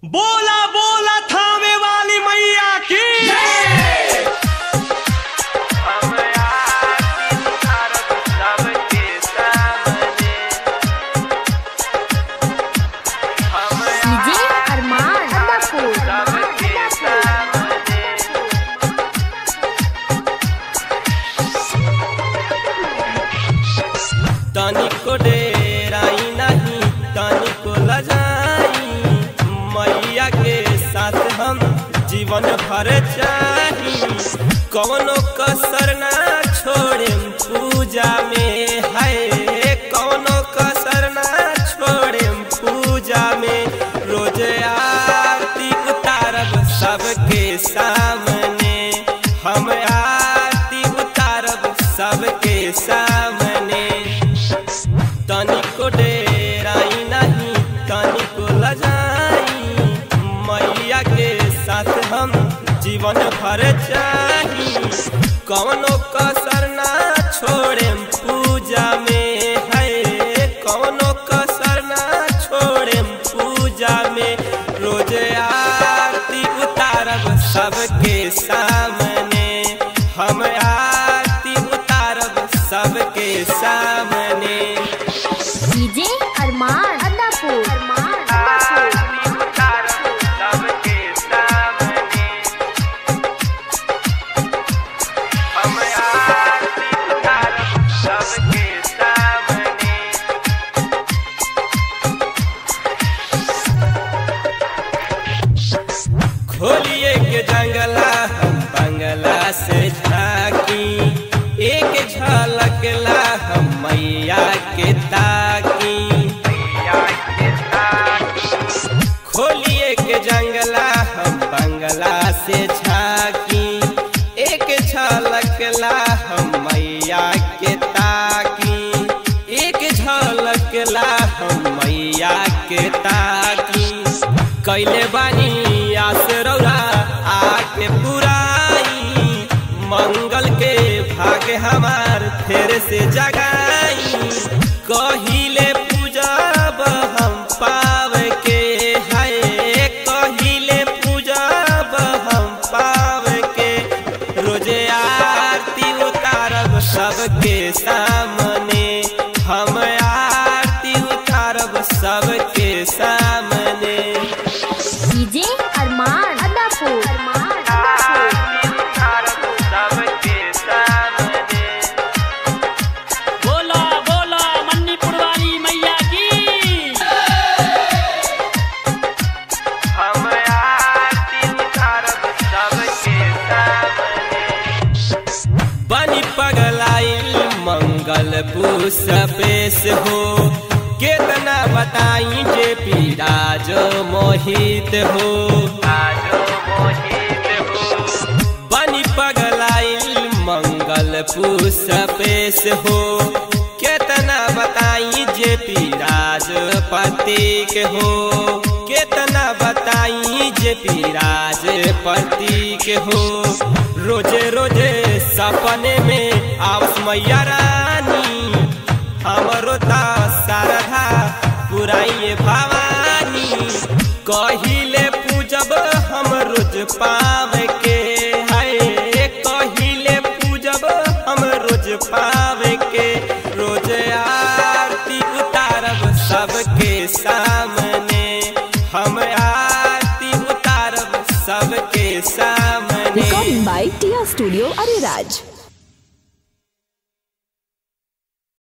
बोला बोला थामे वाली मैया की तनिको डेराई नहीं तनिको लजाई मैया के साथ हम जीवन भर चाही। कौनो कसर ना छोड़े पूजा में है, कौनो कसर ना छोड़े पूजा में। रोज आरती उतारब सबके सामने, हम आरती उतारब सबके सामने। तनिको डेराई नहीं तनिको लजाई मैया के साथ हम जीवन भर चाही। कौनो कसर ना छोड़े पूजा में है, कौनो कसर ना छोड़े पूजा में। रोज आरती उतारब सबके सामने, हम आरती उतारब सबके सामने। डीजे अरमान अदापुर खोलिए के जंगला हम बंगला से झाकी, एक झलकला हम मैया के ताकी। खोलिए के जंगला हम बंगला से झाकी, एक झलकला हम मैया के ताकी, एक झलकला हम मैया के ताकी। कैले बानी आस रौरा आके पुराई, मंगल के भाग हमार फिर से जगाई। कहिले पूजब हम पाव के है, कहिले पूजब हम पाव के। रोजे आरती उतारब सबके सामने, हम आरती उतारब सबके सामने। डीजे अरमान अदापुर बोला बोला मन्नीपुर वाली मैया की। हम आरती उतारब सबके सामने। बनी पगलाइल मंगल पुष्पेश हो, केतना बताई जे पीराज मोहित हो। बनी पगलाइल मंगल पुष्पेश हो, केतना बताई जे पीराज प्रतीक हो, केतना बताई जे पीराज प्रतीक हो। रोजे रोजे सपने में आवस मैया रानी, हमरो ता शारदा पुराइए भवानी। कहिले पूजब हम रोज पाव के है, कहिले पूजब हम रोज पाव के। रोज आरती उतारब सबके सामने, हम आरती उतारब सबके सामने। Recording by Tia Studio Ariraj।